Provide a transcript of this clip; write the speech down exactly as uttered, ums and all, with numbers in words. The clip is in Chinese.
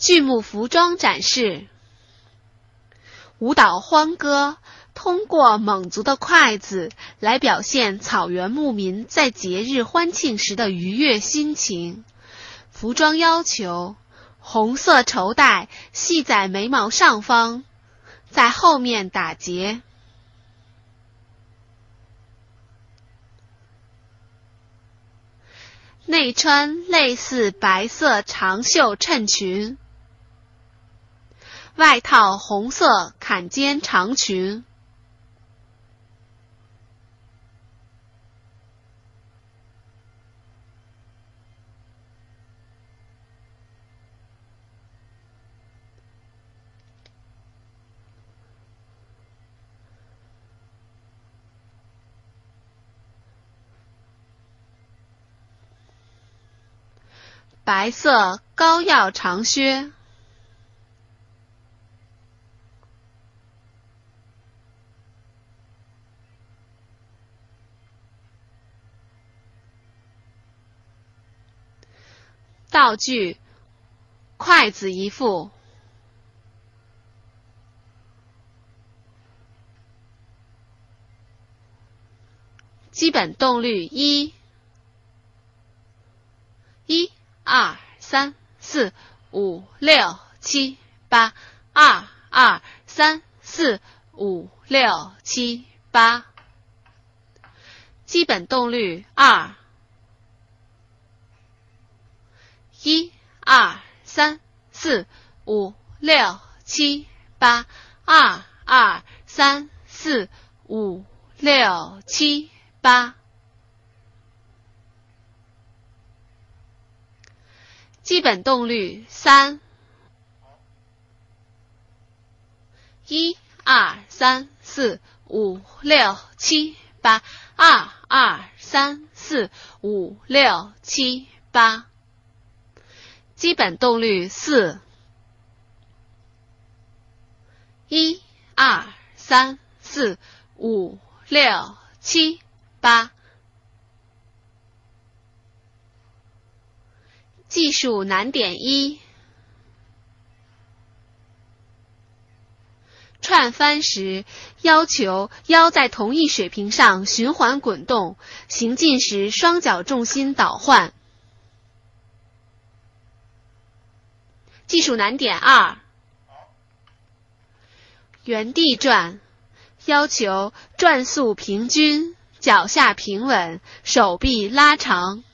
剧目服装展示，舞蹈欢歌，通过蒙族的筷子来表现草原牧民在节日欢庆时的愉悦心情。服装要求：红色绸带系在眉毛上方，在后面打结。内穿类似白色长袖衬裙，外套红色坎肩长裙。白色高腰长靴，道具：筷子一副，基本动律一，一。二三四五六七八，二二三四五六七八，基本动律二，一二三四五六七八，二二三四五六七八。基本动律三，一二三四五六七八，二二三四五六七八。基本动律四，一二三四五六七八。技术难点一，串翻时要求腰在同一水平上循环滚动，行进时双脚重心倒换。技术难点二，原地转，要求转速平均，脚下平稳，手臂拉长。